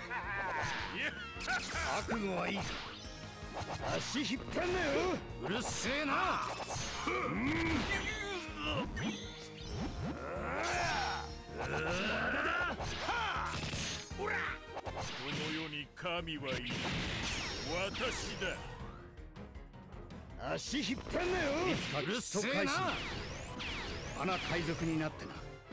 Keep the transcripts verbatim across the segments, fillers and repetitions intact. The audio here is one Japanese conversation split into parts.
覚悟はいいか。足引っ張んなよ。うるせえな。 この世に神はいる。私だ。 足引っ張んなよ。いつかうるせえな。穴海賊になってな。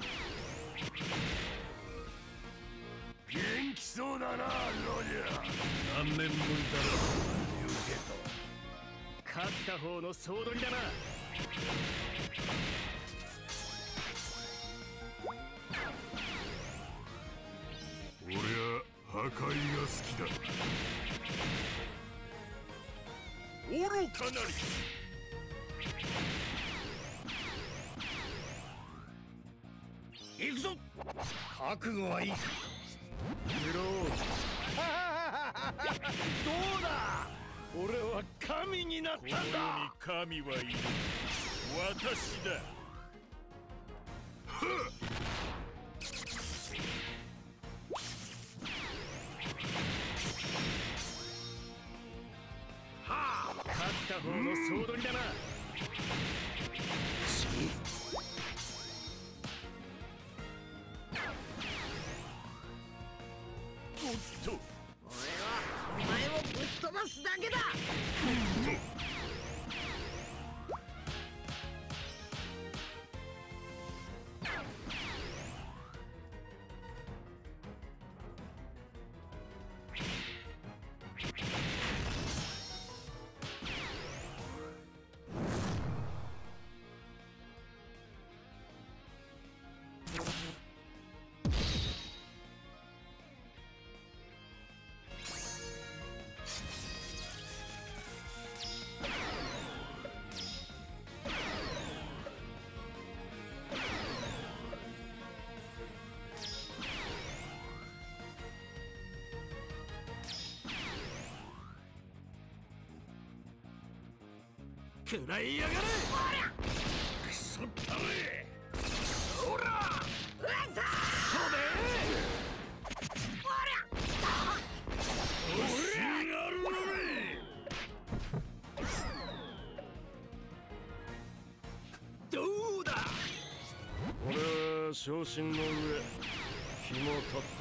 元気そうだな、ロジャー。何年ぶりだろう。言うけど勝った方の総取りだな。 俺は破壊が好きだ。愚かなり。 行くぞ。覚悟はいいか。 無論どうだ。俺は神になったんだ。 この世に神はいる。私だ。 勝った方の総取りだな。 おっと、 俺はお前をぶっ飛ばすだけだ。 食らいやがれ。クソったれ。ほら。 うわっさそうで。おりゃ。がるのめ。どうだ。 俺は昇進の上気も立ってる。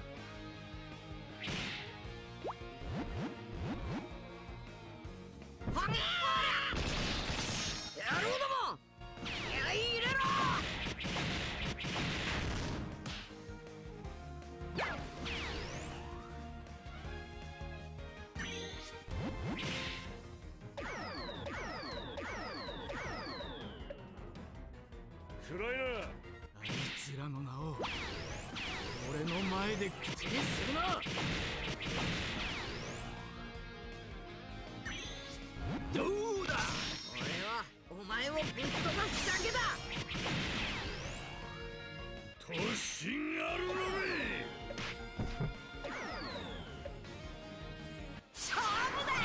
暗いな。 あいつらの名を俺の前で口にするな。どうだ。 俺はお前をぶっ飛ばすだけだ。 突進あるのめ。 勝負だ。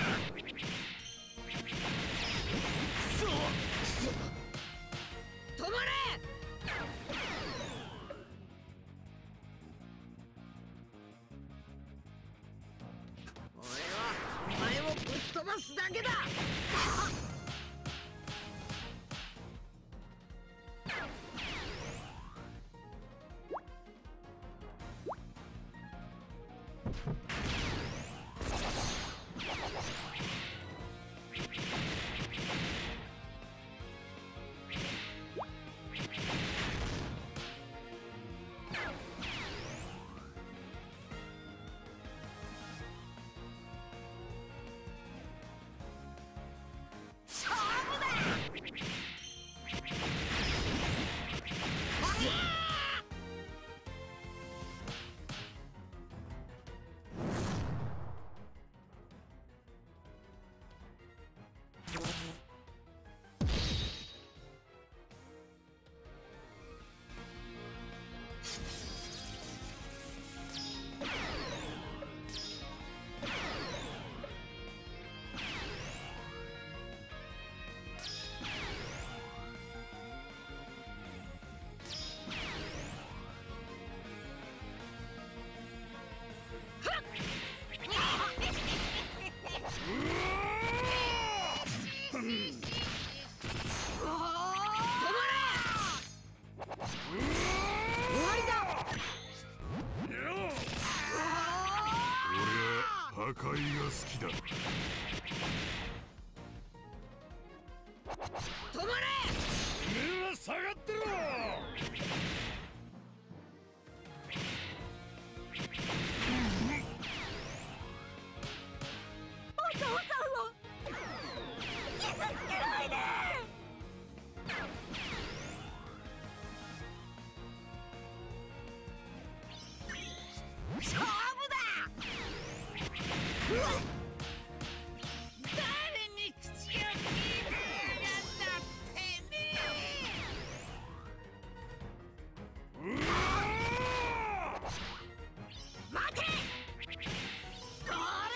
そう。 止まれ。俺はお前をぶっ飛ばすだけだ。 だ。 止まれ。 目は下がってろ。 お父さんを傷つけないで。勝負だ。うわっ、誰に口を聞いてやがったってめえ。 うわ待て。これ。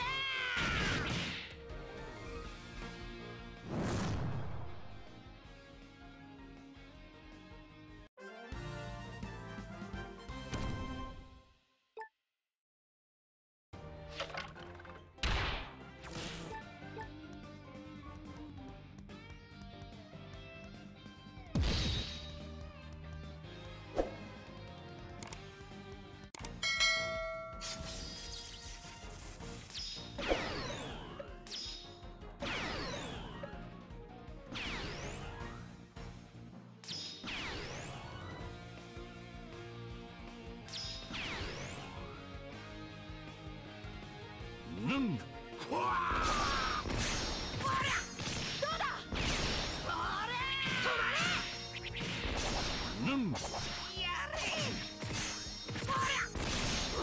なんだ。 ほら、どうだ。これ。止まれ。 なんだ。 やれ。ほら。お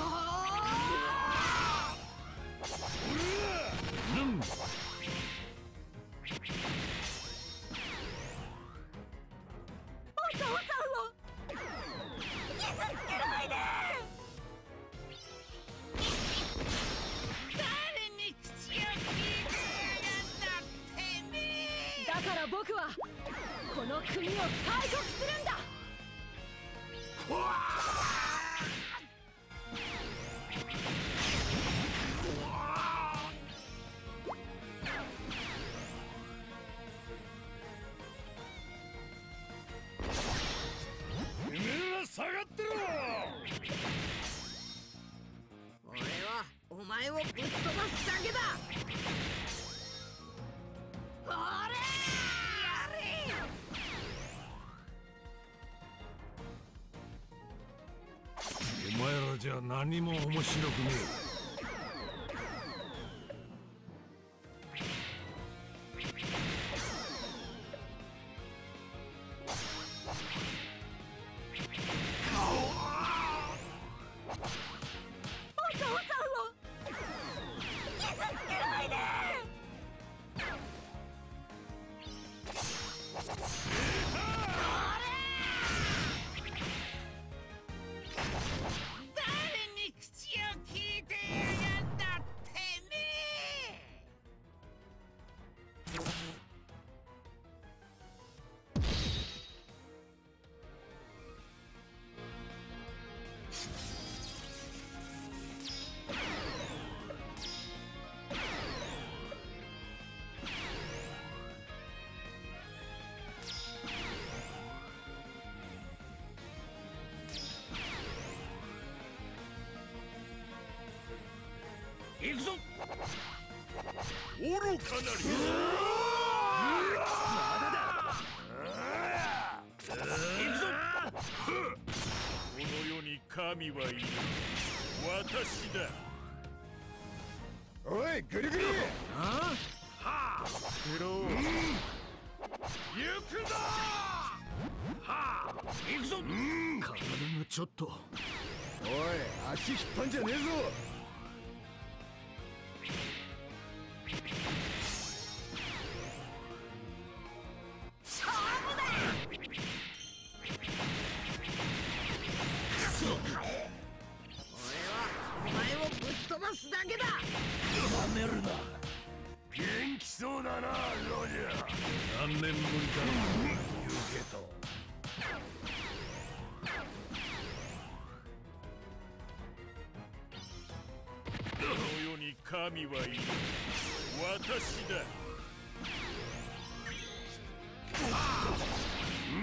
なんだ。 お父さんを傷つけないで。誰に口を聞いてやがったってめえ。だから僕はこの国を開国するんだ。 目は下がってろ。 俺はお前をぶっ飛ばすだけだ。ほれ。やれ。 お前らじゃ何も面白くねえ。 お父さんを傷つけないで。誰に口を聞いてやがったってめえ。 行くぞ。愚かなり。行くぞ。この世に神はいる。私だ。 おいグリグリ。 ああ。 ヘロー。 行くぞ。はあ。行くぞ。体がちょっと。 おい足引っ張んじゃねえぞ。 勝負だ。俺はお前をぶっ飛ばすだけだ。 やめるな。元気そうだな、ロジャー。何年ぶりだろう。言うけど。この世に神はいる。私だ。うん。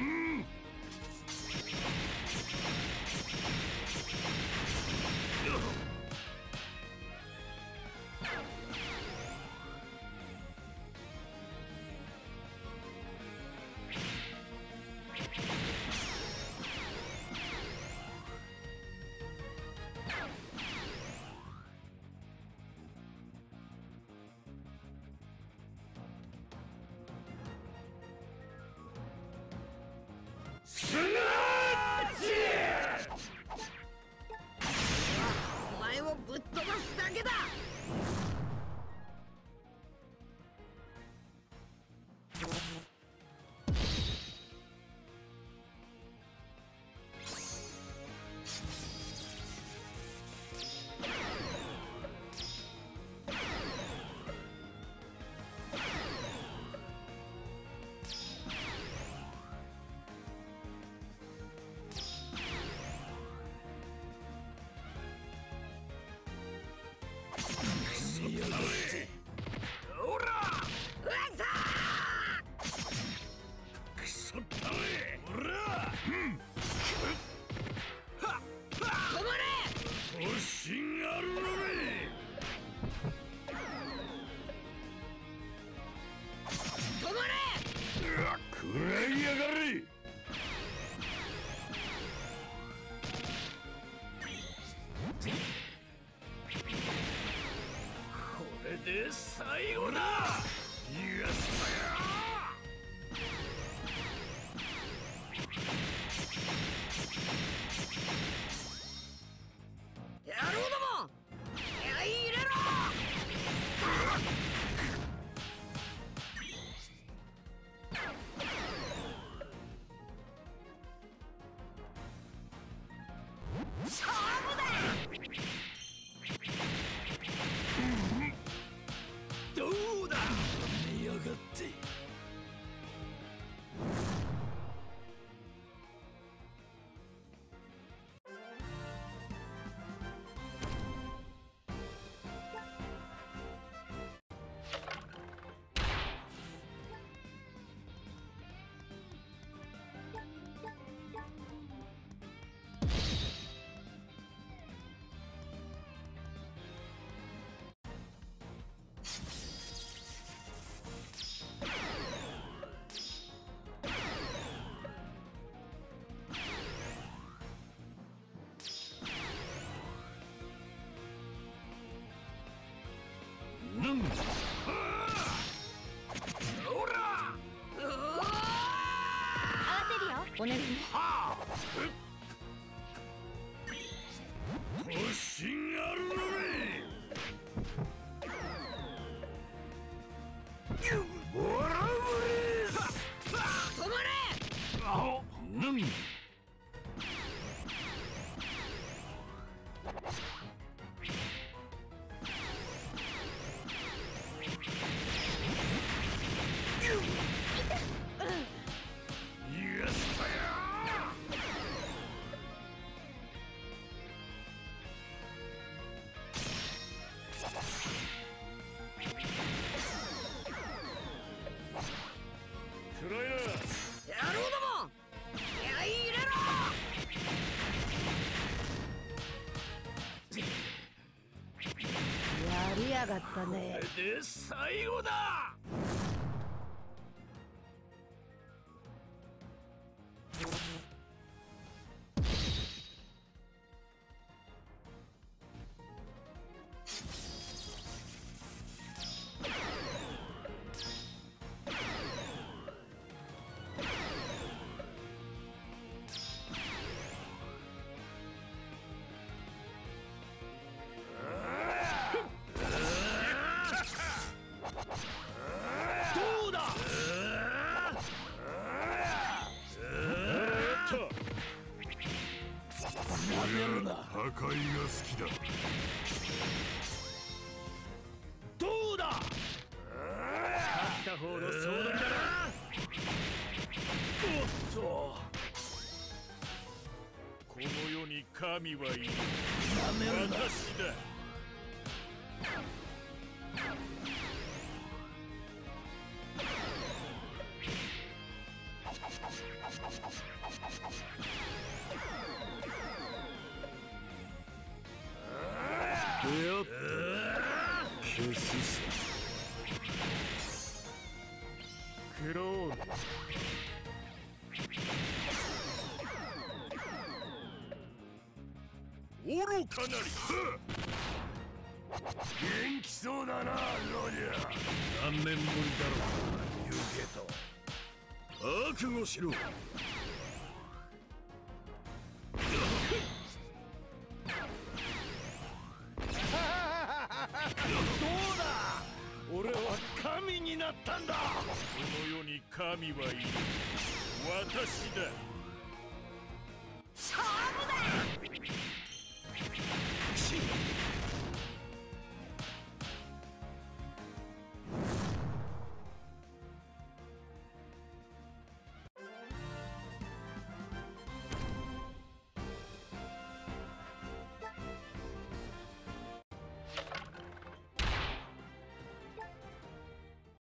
だけだ。 最後だ。逃がすなよ。 野郎ども、気合い入れろ。勝負だ。 どうだ。見やがって。なんだ。ほら。合わせるよ。お願いね。はあ。突進あるのね。ボラブレース。止まれ。あ、なん。 やがったね。 これで最後だ。破壊が好きだ。どうだ。勝った方の総取りだな。おっと、この世に神はいる。私だ。やっ消すさ。クロール。愚かなり。元気そうだな、ロジャー。何年ぶりだろう。言うけど覚悟しろ。 の世に神はいる。私だ。 勝負だ。